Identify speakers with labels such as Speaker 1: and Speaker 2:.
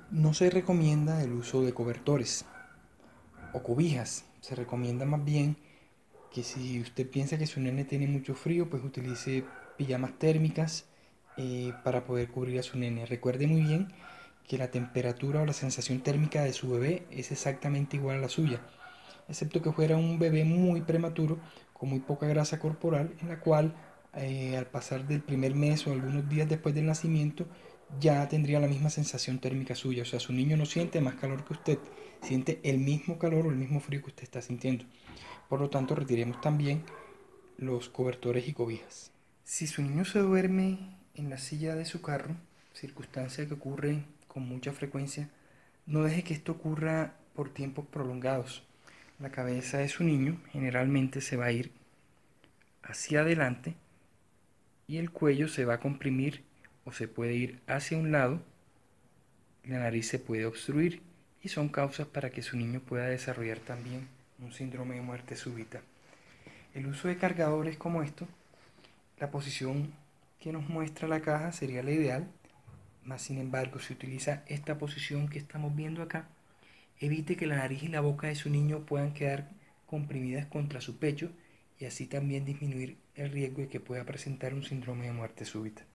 Speaker 1: No se recomienda el uso de cobertores o cobijas. Se recomienda más bien que si usted piensa que su nene tiene mucho frío, pues utilice pijamas térmicas para poder cubrir a su nene. Recuerde muy bien que la temperatura o la sensación térmica de su bebé es exactamente igual a la suya, excepto que fuera un bebé muy prematuro, con muy poca grasa corporal, en la cual al pasar del primer mes o algunos días después del nacimiento, ya tendría la misma sensación térmica suya. O sea, su niño no siente más calor que usted, siente el mismo calor o el mismo frío que usted está sintiendo. Por lo tanto, retiremos también los cobertores y cobijas. Si su niño se duerme en la silla de su carro, circunstancia que ocurre con mucha frecuencia, no deje que esto ocurra por tiempos prolongados. La cabeza de su niño generalmente se va a ir hacia adelante y el cuello se va a comprimir o se puede ir hacia un lado, la nariz se puede obstruir y son causas para que su niño pueda desarrollar también un síndrome de muerte súbita. El uso de cargadores como esto, la posición que nos muestra la caja sería la ideal, más sin embargo, si utiliza esta posición que estamos viendo acá, evite que la nariz y la boca de su niño puedan quedar comprimidas contra su pecho y así también disminuir el riesgo de que pueda presentar un síndrome de muerte súbita.